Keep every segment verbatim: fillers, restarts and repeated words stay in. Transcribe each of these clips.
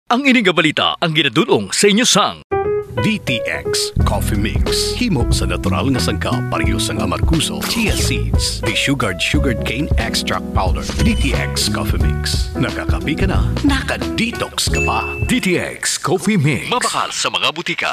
Ang ining balita ang ginadulong sa inyo sang D T X Coffee Mix. Himo sa natural nga sangkap pareho sang amarkuso, chia seeds, desugared sugared cane extract powder. D T X Coffee Mix. Nakakapi ka na, naka-detox ka pa. D T X Coffee Mix. Mabakal sa mga butika.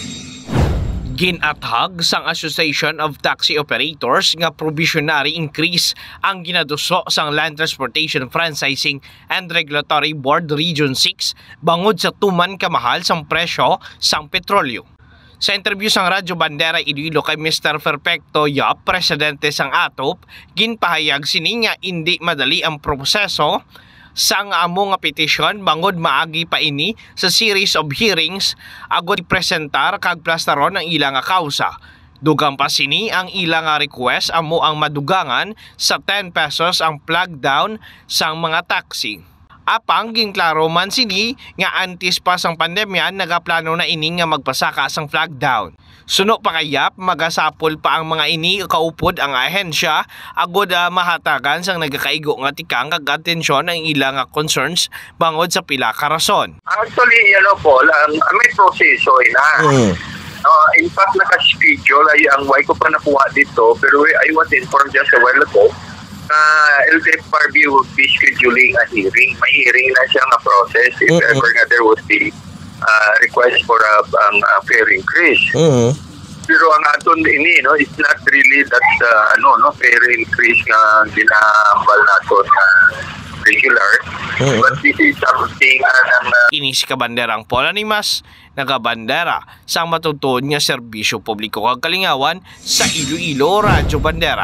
Ginathag sang Association of Taxi Operators nga provisionary increase ang ginaduso sang Land Transportation Franchising and Regulatory Board Region six bangod sa tuman kamahal sang presyo sang petrolyo. Sa interview sang Radyo Bandera Iloilo kay Mister Perfecto Yap, presidente sang A T O P, ginpahayag sini nga hindi madali ang proseso sang amo nga petisyon bangod maagi pa ini sa series of hearings agod presentar kag plastaron ang ilang nga kausa. Dugang pa sini ang ilang nga request amo ang madugangan sa ten pesos ang flag down sang mga taxi. Apang ginklaro man sini nga antes pa sang pandemya nagaplano na ini nga magpasaka sang flag down. Suno pa kayap magasapol pa ang mga ini kaupod ang ahensya agod uh, mahatagan sang nagakaigo nga tikang kag atensyon ang ilang nga concerns bangod sa pila ka rason. Actually, you know, Paul, um, may proseso ina. Mm. Uh, in fact, naka-schedule ay ang why ko pa nakuha dito pero I was informed just a while ago uh, L T F R B would be scheduling a hearing. May hearing na siya nga process if mm-hmm. ever nga there was the uh, request for a, um, a fair increase. Mm-hmm. Pero ang aton ini, no, it's not really that uh, ano, no, fair increase nga ginahambal naton na uh, regular. Mm-hmm. But this is something uh, uh, Ini si Kabanderang Paul Animas, nagabandera sa matutuon nga serbisyo publiko kag kalingawan sa Iloilo Radyo Bandera.